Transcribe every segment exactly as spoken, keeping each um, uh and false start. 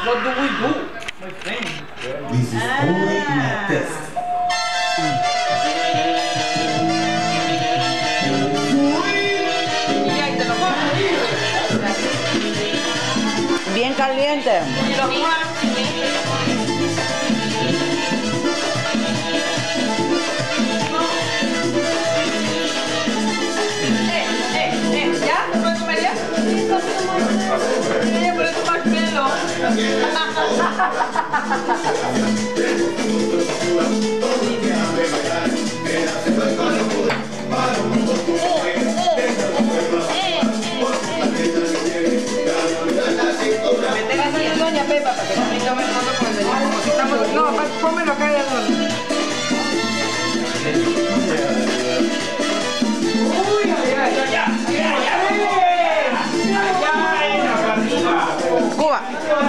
What do we do, my friend? This is Ah. only my test. Y ahí te lo pones. Bien caliente. Y lo pones. Eh, eh, eh, ¿ya? ¿Te puedes comer ya? Eh, pero es marshmallow. Meter a doña Pepa para que también tome foto con el teléfono. Si estamos... No, pónmelo acá de adorno. Uy, ay, ay, ay, ay, ay, ay, Cuba.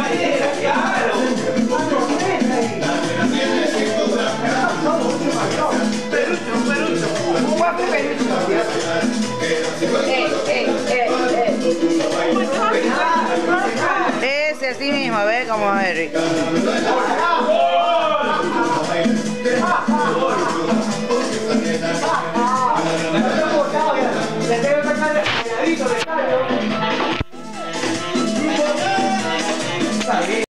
Perucho, perucho. Un guapo perucho. Eh, eh, eh, eh. Ese así mismo, ve como es rico.